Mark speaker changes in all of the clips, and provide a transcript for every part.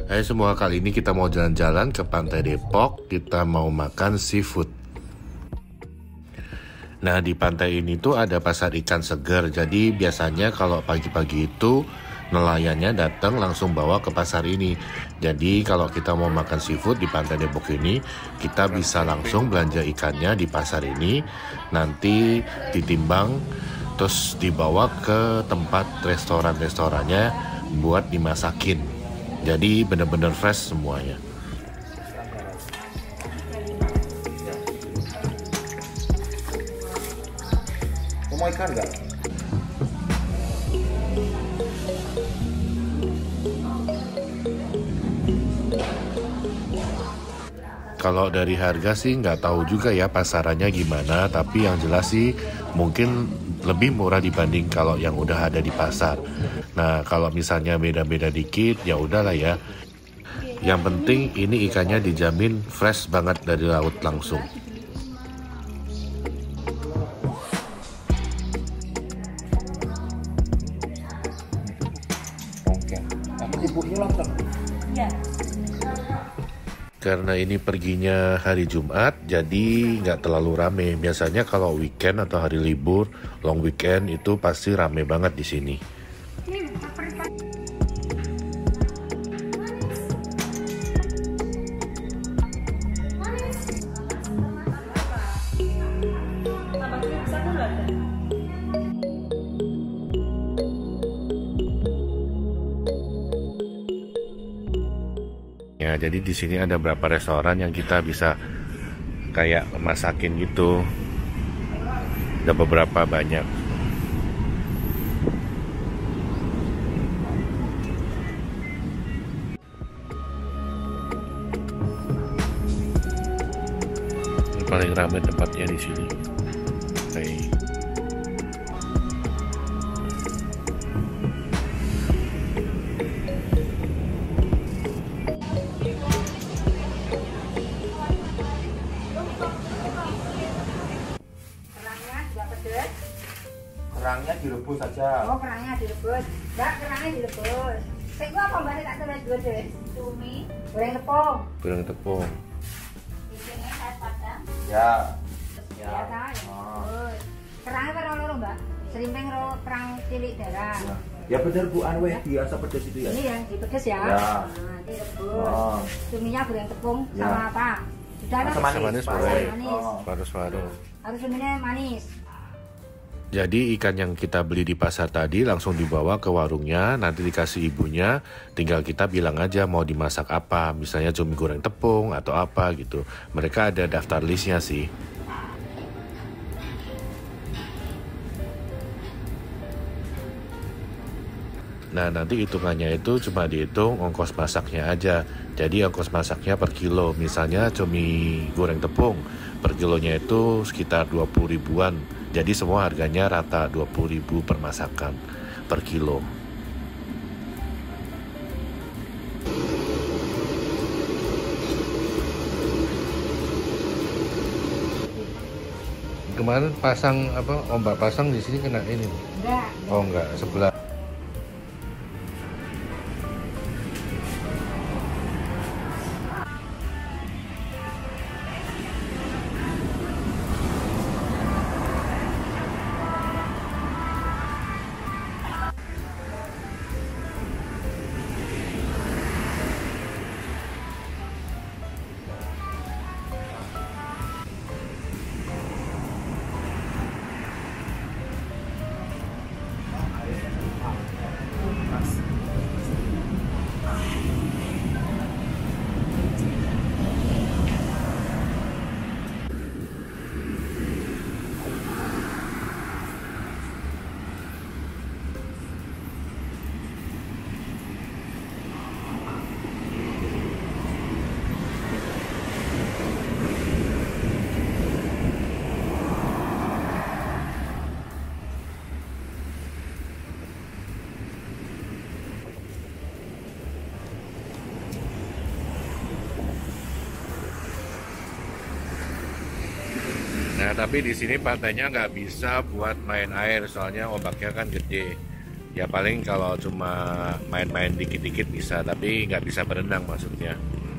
Speaker 1: Hai semua, kali ini kita mau jalan-jalan ke Pantai Depok. Kita mau makan seafood. Nah, di pantai ini tuh ada pasar ikan segar. Jadi biasanya kalau pagi-pagi itu nelayannya datang langsung bawa ke pasar ini. Jadi kalau kita mau makan seafood di Pantai Depok ini, kita bisa langsung belanja ikannya di pasar ini. Nanti ditimbang, terus dibawa ke tempat restoran-restorannya buat dimasakin. Jadi bener-bener fresh semuanya.
Speaker 2: Mau ikan nggak?
Speaker 1: Kalau dari harga sih nggak tahu juga ya pasarannya gimana, tapi yang jelas sih mungkin lebih murah dibanding kalau yang udah ada di pasar. Nah, kalau misalnya beda-beda dikit ya udahlah ya. Yang penting ini ikannya dijamin fresh banget dari laut langsung.
Speaker 2: Oke. Apa ibunya lontong?
Speaker 3: Iya.
Speaker 1: Karena ini perginya hari Jumat, jadi nggak terlalu rame. Biasanya kalau weekend atau hari libur, long weekend itu pasti rame banget di sini. Ya, jadi di sini ada beberapa restoran yang kita bisa kayak masakin gitu. Ada beberapa banyak. Ini paling ramai tempatnya di sini. Kayak
Speaker 2: Kerangnya direbus saja.
Speaker 3: Oh, kerangnya direbus. Enggak, kerangnya direbus. Sing gua apa mbak tak terus dua deh. Cumi, goreng tepung.
Speaker 1: goreng tepung.
Speaker 3: Isinya es padang.
Speaker 2: Ya.
Speaker 3: Biasa ya.
Speaker 2: Oh.
Speaker 3: Kerangnya kan loro, Mbak. Serimping ro kerang cilik darah.
Speaker 2: Ya bener Bu Anweh, biasa pedas itu ya.
Speaker 3: Ini yang dipedes ya.
Speaker 2: Ya.
Speaker 3: Nah, direbus.
Speaker 2: Oh.
Speaker 3: Cuminya goreng tepung
Speaker 2: Ya.
Speaker 3: sama apa? Sudah ada.
Speaker 2: Asam manis.
Speaker 1: Manis boleh.
Speaker 3: Manis.
Speaker 2: Oh.
Speaker 1: Paru-paru.
Speaker 3: Harus cuminya manis.
Speaker 1: Jadi ikan yang kita beli di pasar tadi langsung dibawa ke warungnya, nanti dikasih ibunya, tinggal kita bilang aja mau dimasak apa, misalnya cumi goreng tepung atau apa gitu. Mereka ada daftar listnya sih. Nah, nanti hitungannya itu cuma dihitung ongkos masaknya aja. Jadi ongkos masaknya per kilo, misalnya cumi goreng tepung per kilonya itu sekitar 20 ribuan. Jadi semua harganya rata 20 ribu per masakan per kilo. Kemarin pasang apa ombak pasang di sini kena ini.
Speaker 3: Enggak.
Speaker 1: Oh enggak, sebelah. Nah, tapi di sini pantainya nggak bisa buat main air, soalnya ombaknya kan gede. Ya paling kalau cuma main-main dikit-dikit bisa, tapi nggak bisa berenang maksudnya.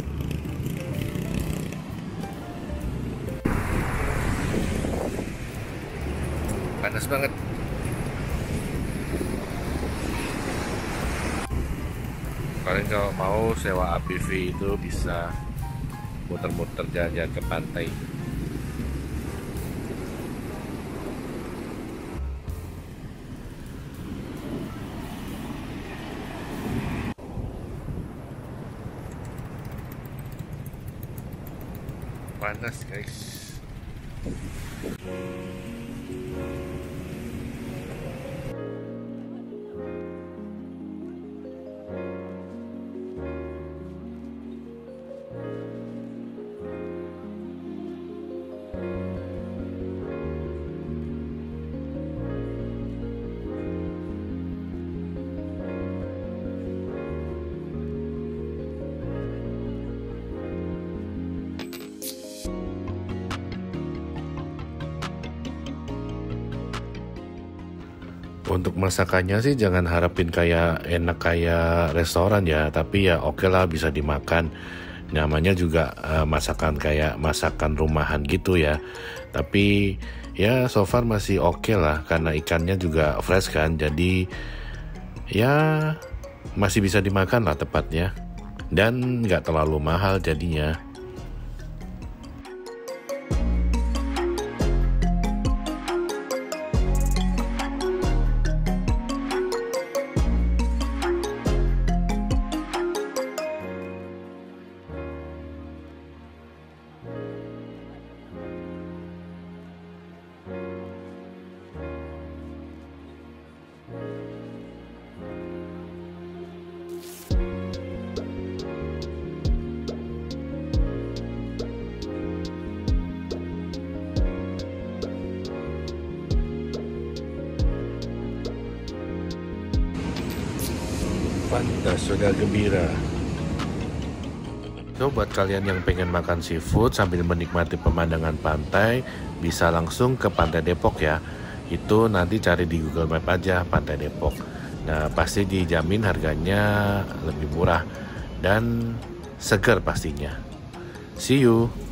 Speaker 1: Panas banget. Paling kalau mau sewa APV itu bisa muter-muter jalan-jalan ke pantai. Panas guys. Untuk masakannya sih jangan harapin kayak enak kayak restoran ya, tapi ya oke lah bisa dimakan. Namanya juga masakan kayak masakan rumahan gitu ya. Tapi ya so far masih oke lah karena ikannya juga fresh kan. Jadi ya masih bisa dimakan lah tepatnya. Dan nggak terlalu mahal jadinya. Pantas sudah gembira. So buat kalian yang pengen makan seafood sambil menikmati pemandangan pantai, bisa langsung ke Pantai Depok ya. Itu nanti cari di Google Map aja Pantai Depok. Nah pasti dijamin harganya lebih murah dan segar pastinya. See you.